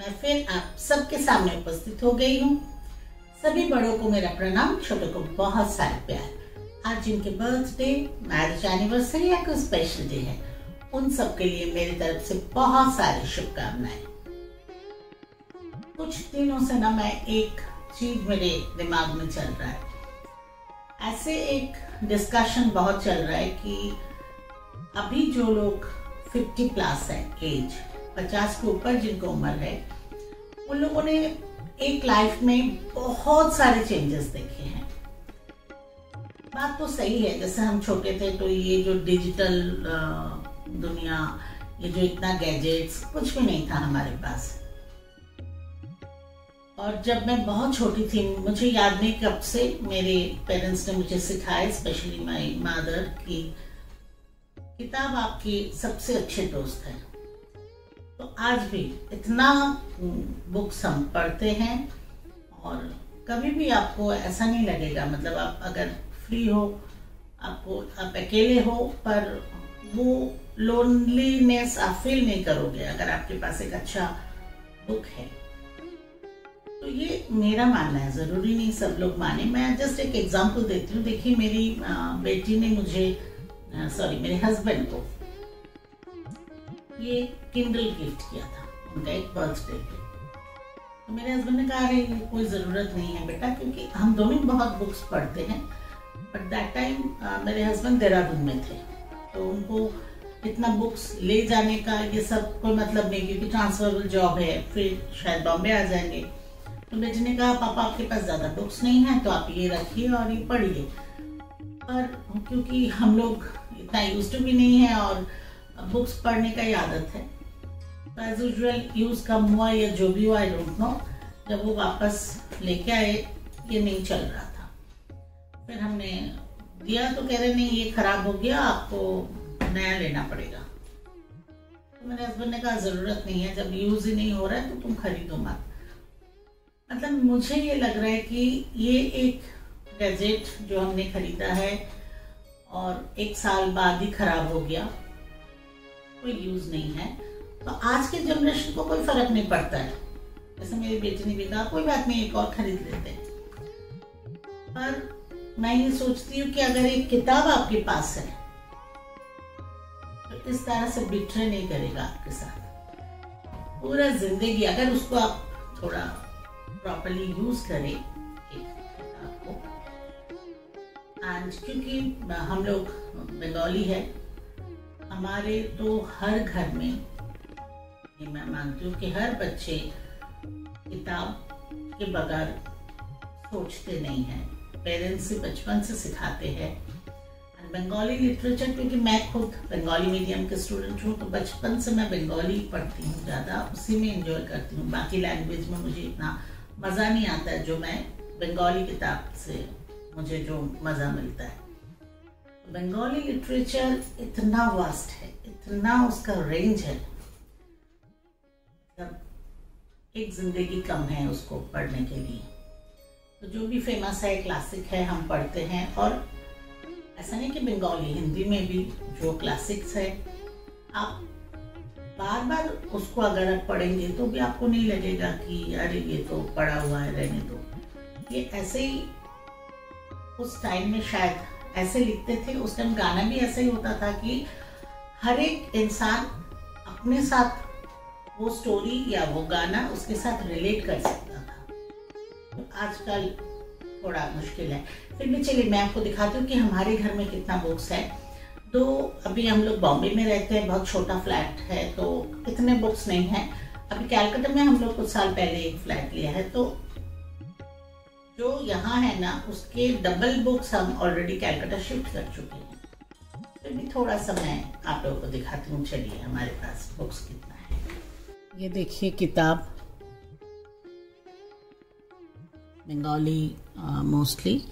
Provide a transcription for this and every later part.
मैं फिर आप सबके सामने उपस्थित हो गई हूँ। सभी बड़ों को मेरा प्रणाम, छोटों को बहुत सारे प्यार। आज जिनके बर्थडे, मैरिज एनिवर्सरी या कोई स्पेशल डे है, उन सब के लिए मेरी तरफ से बहुत सारी शुभकामनाएं। कुछ दिनों से ना मैं एक चीज मेरे दिमाग में चल रहा है, ऐसे एक डिस्कशन बहुत चल रहा है कि अभी जो लोग 50 प्लस है एज, 50 के ऊपर जिनको उम्र है, उन लोगों ने एक लाइफ में बहुत सारे चेंजेस देखे हैं। बात तो सही है, जैसे हम छोटे थे तो ये जो डिजिटल दुनिया, ये जो इतना गैजेट्स, कुछ भी नहीं था हमारे पास। और जब मैं बहुत छोटी थी, मुझे याद नहीं कब से मेरे पेरेंट्स ने मुझे सिखाया, स्पेशली माय मदर, की किताब आपकी सबसे अच्छे दोस्त है। तो आज भी इतना बुक्स हम पढ़ते हैं और कभी भी आपको ऐसा नहीं लगेगा, मतलब आप अगर फ्री हो, आप अकेले हो, पर वो लोनलीनेस आप फील नहीं करोगे अगर आपके पास एक अच्छा बुक है। तो ये मेरा मानना है, जरूरी नहीं सब लोग माने। मैं जस्ट एक एग्जांपल देती हूँ। देखिए, मेरी बेटी ने मुझे मेरे हस्बैंड को ये किंडल गिफ्ट किया था, उनका एक बर्थडे पे। तो मेरे हस्बैंड ने कहा, अरे कोई जरूरत नहीं है बेटा, क्योंकि हम दोनों बहुत बुक्स पढ़ते हैं। बट दैट टाइम मेरे हस्बैंड देहरादून में थे, तो उनको इतना बुक्स ले जाने का ये सब कोई मतलब नहीं, क्योंकि ट्रांसफरेबल जॉब है, फिर शायद बॉम्बे आ जाएंगे। तो बेटी ने कहा, पापा आपके पास ज्यादा बुक्स नहीं है तो आप ये रखिए और ये पढ़िए। पर क्योंकि हम लोग इतना यूज टू भी नहीं है और बुक्स पढ़ने का ही आदत है, तो एज यूजुअल यूज कम हुआ या जो भी हुआ, आई डोंट नो। जब वो वापस लेके आए, ये नहीं चल रहा था। फिर हमने दिया तो कह रहे नहीं, ये खराब हो गया, आपको नया लेना पड़ेगा। तो मेरे हस्बैंड ने कहा, जरूरत नहीं है, जब यूज ही नहीं हो रहा है तो तुम खरीदो मत। मतलब मुझे ये लग रहा है कि ये एक गैजेट जो हमने खरीदा है और एक साल बाद ही खराब हो गया, कोई यूज नहीं है, तो आज के जनरेशन को कोई फर्क नहीं पड़ता है। जैसे मेरी बेटी ने भी कहा, कोई बात नहीं, एक और खरीद लेते हैं। पर मैं ये सोचती हूँ कि अगर एक किताब आपके पास है तो इस तरह से बिट्रे नहीं करेगा आपके साथ पूरा जिंदगी, अगर उसको आप थोड़ा प्रॉपर्ली यूज करें एक किताब को। एंड क्योंकि हम लोग बंगाली है, हमारे तो हर घर में, ये मैं मानती हूँ कि हर बच्चे किताब के बगैर सोचते नहीं हैं। पेरेंट्स से बचपन से सिखाते हैं। बंगाली लिटरेचर, क्योंकि मैं खुद बंगाली मीडियम के स्टूडेंट हूँ, तो बचपन से मैं बंगाली पढ़ती हूँ, ज़्यादा उसी में एंजॉय करती हूँ। बाकी लैंग्वेज में मुझे इतना मज़ा नहीं आता है जो मैं बंगाली किताब से मुझे जो मज़ा मिलता है। बंगाली लिटरेचर इतना वास्ट है, इतना उसका रेंज है, मतलब एक जिंदगी कम है उसको पढ़ने के लिए। तो जो भी फेमस है, क्लासिक है, हम पढ़ते हैं। और ऐसा नहीं कि बंगाली, हिंदी में भी जो क्लासिक्स है, आप बार बार उसको अगर आप पढ़ेंगे तो भी आपको नहीं लगेगा कि अरे ये तो पढ़ा हुआ है, रहने दो। ये ऐसे ही उस टाइम में शायद ऐसे लिखते थे। उस टाइम गाना भी ऐसा ही होता था कि हर एक इंसान अपने साथ वो स्टोरी या वो गाना उसके साथ रिलेट कर सकता था। तो आजकल थोड़ा मुश्किल है। फिर भी चलिए मैं आपको दिखाती हूँ कि हमारे घर में कितना बुक्स है। तो अभी हम लोग बॉम्बे में रहते हैं, बहुत छोटा फ्लैट है, तो इतने बुक्स नहीं है। अभी कैलकाटा में हम लोग कुछ साल पहले एक फ्लैट लिया है, तो जो यहाँ है ना, उसके डबल बुक्स हम ऑलरेडी कैलकाटा शिफ्ट कर चुके हैं। फिर भी थोड़ा सा मैं आप लोगों को दिखाती हूँ। चलिए हमारे पास बुक्स कितना है। ये देखिए किताब, बंगाली मोस्टली।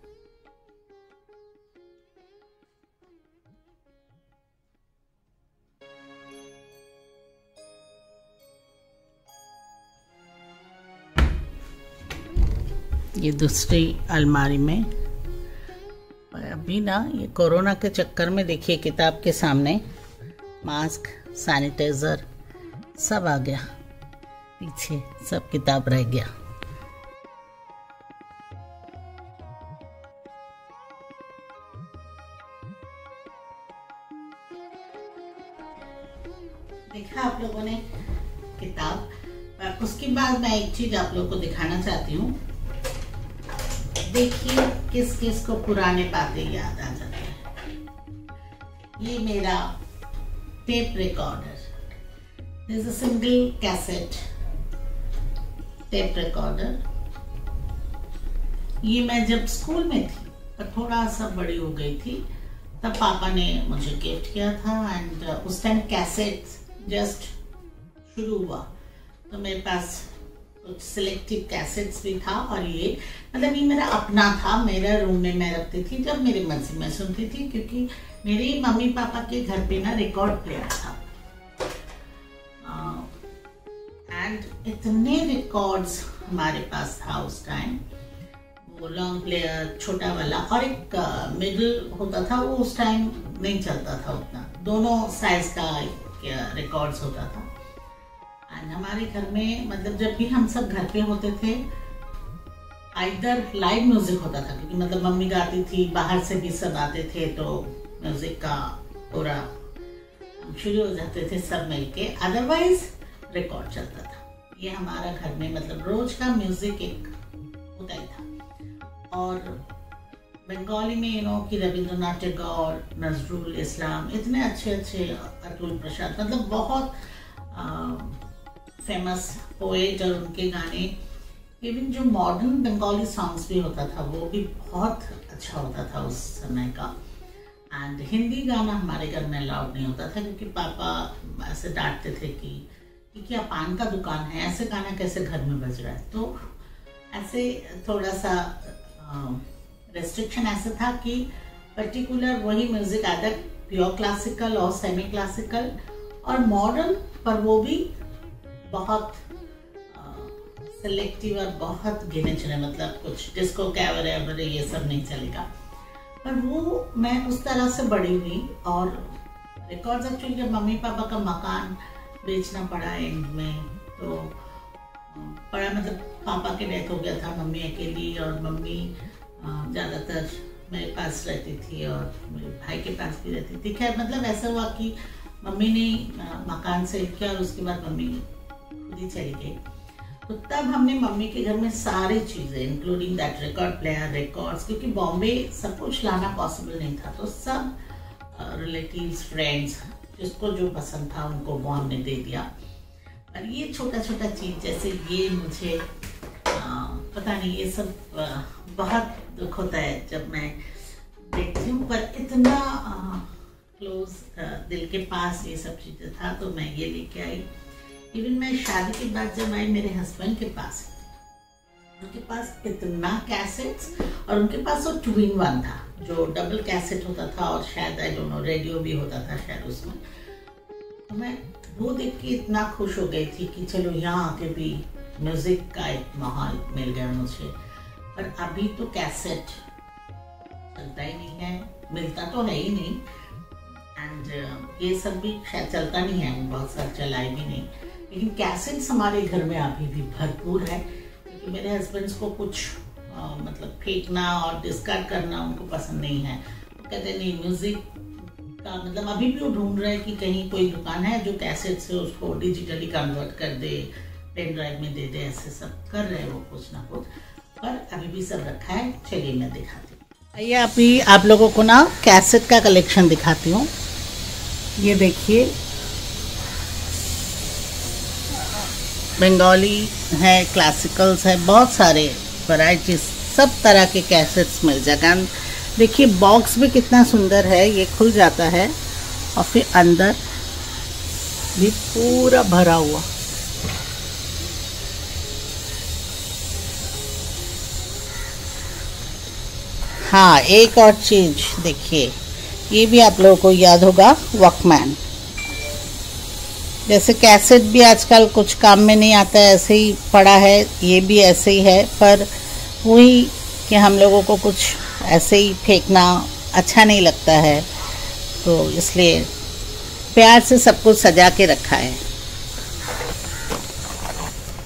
ये दूसरी अलमारी में। अभी ना ये कोरोना के चक्कर में देखिए किताब के सामने मास्क, सैनिटाइजर सब आ गया। पीछे सब किताब रह गया। देखा आप लोगों ने किताब। उसके बाद मैं एक चीज आप लोगों को दिखाना चाहती हूँ। देखिए किस किस को पुराने बातें याद आ जाते हैं। ये मेरा tape recorder, this a single cassette tape recorder. ये मैं जब स्कूल में थी पर थोड़ा सा बड़ी हो गई थी तब पापा ने मुझे गिफ्ट किया था। एंड उस टाइम कैसेट जस्ट शुरू हुआ तो मेरे पास कुछ सिलेक्टिव कैसेट्स भी था। और ये मतलब ये मेरा अपना था, मेरा रूम में मैं रखती थी, जब मेरी मर्जी में सुनती थी, क्योंकि मेरे मम्मी पापा के घर पे ना रिकॉर्ड प्लेयर था। एंड इतने रिकॉर्ड्स हमारे पास था उस टाइम। वो लॉन्ग प्लेयर छोटा वाला और एक मिडिल होता था, वो उस टाइम नहीं चलता था उतना, दोनों साइज का रिकॉर्ड्स होता था। एंड हमारे घर में मतलब जब भी हम सब घर पे होते थे आइदर लाइव म्यूजिक होता था, क्योंकि मतलब मम्मी गाती थी, बाहर से भी सब आते थे तो म्यूजिक का पूरा शुरू हो जाते थे सब मिलके, अदरवाइज रिकॉर्ड चलता था। ये हमारा घर में मतलब रोज का म्यूजिक एक होता ही था। और बंगाली में कि रविंद्रनाथ टैगोर, नजरुल इस्लाम, इतने अच्छे अच्छे, अतुल प्रसाद, मतलब बहुत फेमस पोएट, और उनके गाने, इवन जो मॉडर्न बंगाली सॉन्ग्स भी होता था वो भी बहुत अच्छा होता था उस समय का। एंड हिंदी गाना हमारे घर में अलाउड नहीं होता था, क्योंकि पापा ऐसे डांटते थे कि क्या पान का दुकान है, ऐसे गाना कैसे घर में बज रहा है। तो ऐसे थोड़ा सा रेस्ट्रिक्शन ऐसा था कि पर्टिकुलर वही म्यूजिक आदर प्योर क्लासिकल और सेमी क्लासिकल और मॉडर्न, पर वो भी बहुत सेलेक्टिव और बहुत गिने चुने, मतलब कुछ डिस्को कैबरे ये सब नहीं चलेगा। पर वो मैं उस तरह से बड़ी हुई। और रिकॉर्ड्स एक्चुअली जब मम्मी पापा का मकान बेचना पड़ा एंड में, तो बड़ा मतलब पापा के डेथ हो गया था, मम्मी अकेली, और मम्मी ज़्यादातर मेरे पास रहती थी और मेरे भाई के पास भी रहती थी। खैर मतलब ऐसा हुआ कि मम्मी ने मकान सेल किया और उसके बाद मम्मी खुद ही चली गई। तो तब हमने मम्मी के घर में सारी चीज़ें including that record player, records, क्योंकि बॉम्बे सब कुछ लाना पॉसिबल नहीं था, तो सब रिलेटिव्स, फ्रेंड्स, जिसको जो पसंद था उनको वो हमने दे दिया। और ये छोटा छोटा चीज़ जैसे ये मुझे पता नहीं, ये सब बहुत दुख होता है जब मैं देखती हूँ, पर इतना क्लोज दिल के पास ये सब चीज़ें था तो मैं ये लेके आई। इवन मैं शादी के बाद जब आई मेरे हस्बैंड के पास, उनके पास इतना कैसेट्स, और उनके पास वो 2-in-1 था जो डबल कैसेट होता था, और शायद आई डोंट नो रेडियो भी होता था शायद उसमें। तो मैं वो देख के इतना खुश हो गई थी कि चलो यहाँ आके भी म्यूजिक का एक माहौल मिल गया मुझे। पर अभी तो कैसेट चलता ही नहीं है, मिलता तो है ही नहीं, एंड ये सब भी शायद चलता नहीं है, बहुत सारा चलाए भी नहीं। लेकिन कैसेट्स हमारे घर में अभी भी भरपूर है, क्योंकि मेरे हस्बैंड्स को कुछ मतलब फेंकना और डिस्कार्ड करना उनको पसंद नहीं है। वो कहते नहीं, म्यूजिक का मतलब अभी भी वो ढूंढ रहे हैं कि कहीं कोई दुकान है जो कैसेट से उसको डिजिटली कन्वर्ट कर दे, पेन ड्राइव में दे दे, ऐसे सब कर रहे हैं वो कुछ ना कुछ, पर अभी भी सब रखा है। चलिए मैं दिखाती हूँ। आइए अभी आप लोगों को ना कैसेट का कलेक्शन दिखाती हूँ। ये देखिए, बंगाली है, क्लासिकल्स है, बहुत सारे वैरायटीज, सब तरह के कैसेट्स मिल जाएगा। देखिए बॉक्स भी कितना सुंदर है, ये खुल जाता है और फिर अंदर भी पूरा भरा हुआ। हाँ, एक और चीज देखिए, ये भी आप लोगों को याद होगा, वॉकमैन। जैसे कैसेट भी आजकल कुछ काम में नहीं आता है, ऐसे ही पड़ा है, ये भी ऐसे ही है, पर वही कि हम लोगों को कुछ ऐसे ही फेंकना अच्छा नहीं लगता है, तो इसलिए प्यार से सब कुछ सजा के रखा है।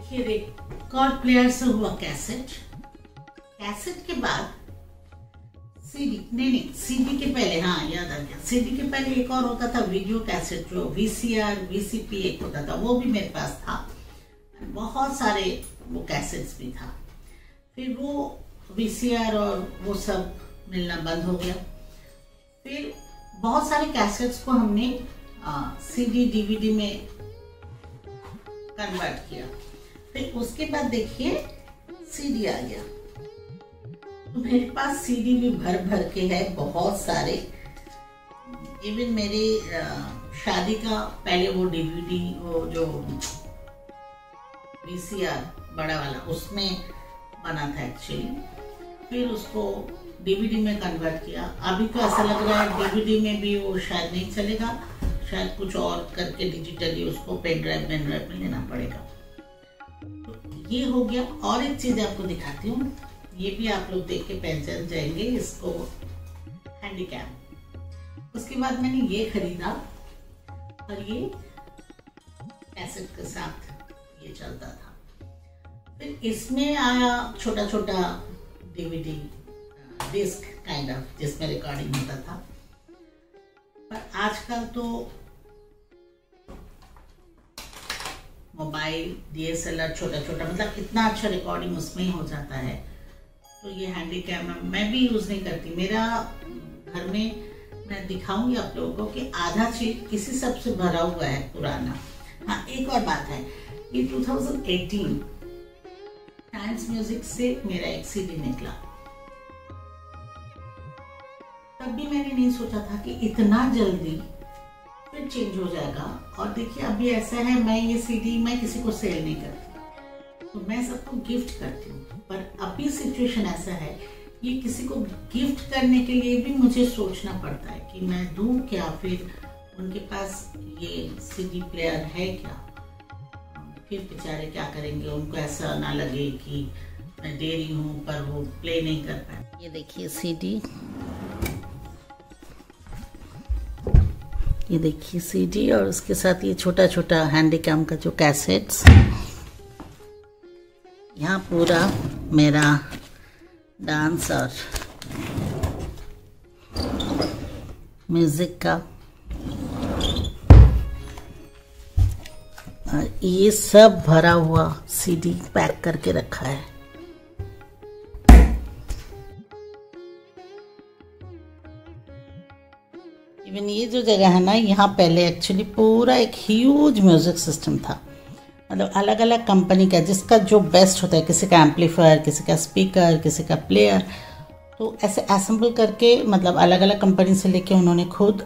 देखिए, रिकॉर्ड प्लेयर से हुआ कैसेट, कैसेट के बाद सीडी, नहीं सीडी के पहले, हाँ याद आ गया, सीडी के पहले एक और होता था वीडियो कैसेट, जो वीसीआर वीसीपी एक होता था, वो भी मेरे पास था। बहुत सारे वो कैसेट्स भी था। फिर वो वीसीआर और वो सब मिलना बंद हो गया। फिर बहुत सारे कैसेट्स को हमने सीडी डीवीडी में कन्वर्ट किया। फिर उसके बाद देखिए सीडी आ गया, तो मेरे पास सीडी भी भर भर के है, बहुत सारे। इवन मेरी शादी का पहले वो डीवीडी, वो जो वीसीआर बड़ा वाला, उसमें बना था एक्चुअली। फिर उसको डीवीडी में कन्वर्ट किया। अभी तो ऐसा लग रहा है डीवीडी में भी वो शायद नहीं चलेगा, शायद कुछ और करके डिजिटली उसको पेन ड्राइव में लेना पड़ेगा। तो ये हो गया। और एक चीज आपको दिखाती हूँ, ये भी आप लोग देख के पहचान जाएंगे इसको, हैंडीकैम। उसके बाद मैंने ये खरीदा और ये कैसेट के साथ ये चलता था। फिर इसमें आया छोटा छोटा डीवीडी डिस्क काइंड ऑफ, जिसमें रिकॉर्डिंग होता था। पर आजकल तो मोबाइल डीएसएलआर छोटा छोटा, मतलब इतना अच्छा रिकॉर्डिंग उसमें ही हो जाता है। तो ये हैंडीकैम मैं भी यूज नहीं करती। मेरा घर में, मैं दिखाऊंगी आप लोगों को कि आधा चीज किसी सब से भरा हुआ है पुराना। हाँ, एक और बात है, ये 2018 टाइम्स म्यूजिक से मेरा एक सीडी निकला। तब भी मैंने नहीं सोचा था कि इतना जल्दी फिर चेंज हो जाएगा। और देखिए अभी ऐसा है, मैं ये सीडी मैं किसी को सेल नहीं करती, तो मैं सबको गिफ्ट करती हूँ। पर अभी सिचुएशन ऐसा है, ये किसी को गिफ्ट करने के लिए भी मुझे सोचना पड़ता है कि मैं दूं क्या, फिर उनके पास ये सीडी प्लेयर है क्या, फिर बेचारे क्या करेंगे, उनको ऐसा ना लगे कि मैं दे रही हूँ पर वो प्ले नहीं कर पाए। ये देखिए सीडी, ये देखिए सीडी, और उसके साथ ये छोटा छोटा हैंडीकैम का जो कैसेट्स। यहाँ पूरा मेरा डांस और म्यूजिक का, और ये सब भरा हुआ सीडी पैक करके रखा है। इवन ये जो जगह है ना, यहाँ पहले एक्चुअली पूरा एक ह्यूज म्यूजिक सिस्टम था, मतलब अलग अलग कंपनी का, जिसका जो बेस्ट होता है, किसी का एम्पलीफायर, किसी का स्पीकर, किसी का प्लेयर, तो ऐसे असेंबल करके, मतलब अलग अलग कंपनी से लेके उन्होंने खुद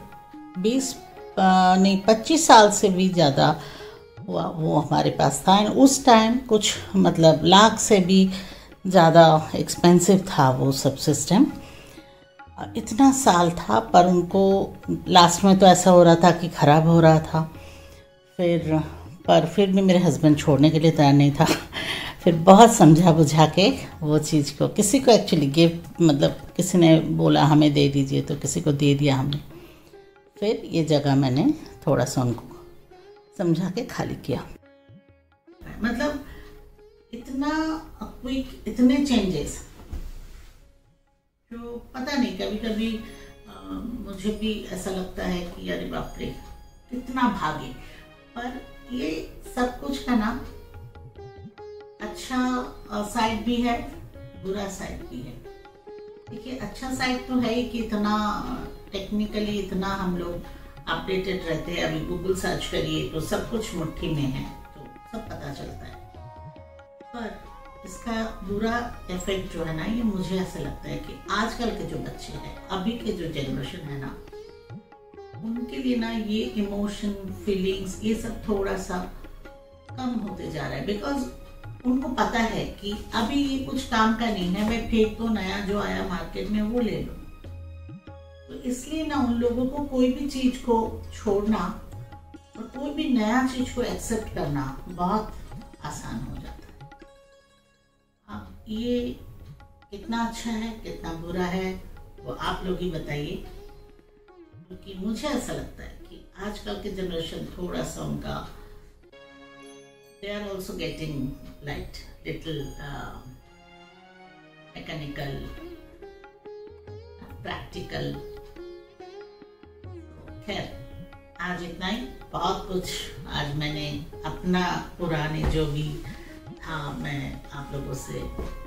25 साल से भी ज़्यादा हुआ वो हमारे पास था। एंड उस टाइम कुछ मतलब लाख से भी ज़्यादा एक्सपेंसिव था वो सब सिस्टम। इतना साल था, पर उनको लास्ट में तो ऐसा हो रहा था कि ख़राब हो रहा था। फिर भी मेरे हस्बैंड छोड़ने के लिए तैयार नहीं था। फिर बहुत समझा बुझा के वो चीज़ को, किसी को एक्चुअली गिफ्ट, मतलब किसी ने बोला हमें दे दीजिए, तो किसी को दे दिया हमने। फिर ये जगह मैंने थोड़ा सा उनको समझा के खाली किया। मतलब इतना क्विक, इतने चेंजेस जो पता नहीं, कभी कभी मुझे भी ऐसा लगता है कि अरे बाप रे कितना भागे। पर ये सब कुछ का ना अच्छा साइड भी है, बुरा साइड भी है। देखिए अच्छा साइड तो है ही कि इतना टेक्निकली इतना हम लोग अपडेटेड रहते हैं। अभी गूगल सर्च करिए तो सब कुछ मुट्ठी में है, तो सब पता चलता है। पर इसका बुरा इफेक्ट जो है ना, ये मुझे ऐसा लगता है कि आजकल के जो बच्चे हैं, अभी के जो जनरेशन है ना, उनके लिए ना ये इमोशन, फीलिंग्स, ये सब थोड़ा सा कम होते जा रहा है। बिकॉज उनको पता है कि अभी ये कुछ काम का नहीं है, मैं फेंक दो, नया जो आया मार्केट में वो ले लो। तो इसलिए ना उन लोगों को कोई भी चीज को छोड़ना और कोई भी नया चीज को एक्सेप्ट करना बहुत आसान हो जाता है। अब ये कितना अच्छा है कितना बुरा है वो आप लोग ही बताइए, क्योंकि मुझे ऐसा लगता है कि आजकल के जनरेशन थोड़ा सा उनका they are also getting like little mechanical, practical. खैर आज इतना ही, बहुत कुछ आज मैंने अपना पुराने जो भी था मैं आप लोगों से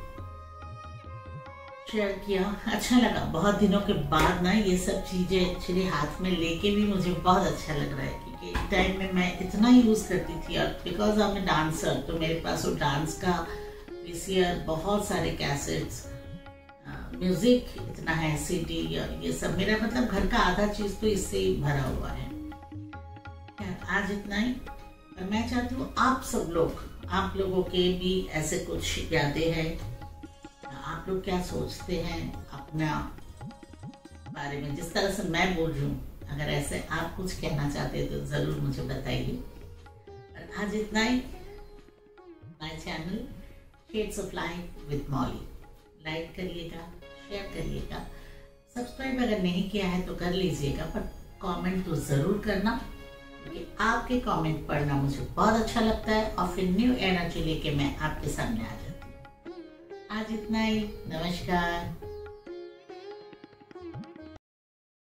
शेयर किया। अच्छा लगा, बहुत दिनों के बाद ना ये सब चीज़ें एक्चुअली हाथ में लेके भी मुझे बहुत अच्छा लग रहा है, क्योंकि एक टाइम में मैं इतना यूज़ करती थी, और बिकॉज आई एम डांसर तो मेरे पास वो डांस का वीसीआर, बहुत सारे कैसेट्स, म्यूज़िक इतना है, सीडी और ये सब, मेरा मतलब घर का आधा चीज़ तो इससे ही भरा हुआ है। आज इतना ही, और मैं चाहती हूँ आप सब लोग, आप लोगों के भी ऐसे कुछ यादें हैं, आप लोग क्या सोचते हैं अपना बारे में, जिस तरह से मैं बोल रही हूँ, अगर ऐसे आप कुछ कहना चाहते हैं तो ज़रूर मुझे बताइए। और आज इतना ही, my channel shades of life with Molly, like करिएगा, शेयर करिएगा, सब्सक्राइब अगर नहीं किया है तो कर लीजिएगा, पर कमेंट तो ज़रूर करना, क्योंकि आपके कमेंट पढ़ना मुझे बहुत अच्छा लगता है, और फिर न्यू एनर्जी लेके मैं आपके सामने आ जाती हूँ। आज इतना ही, नमस्कार।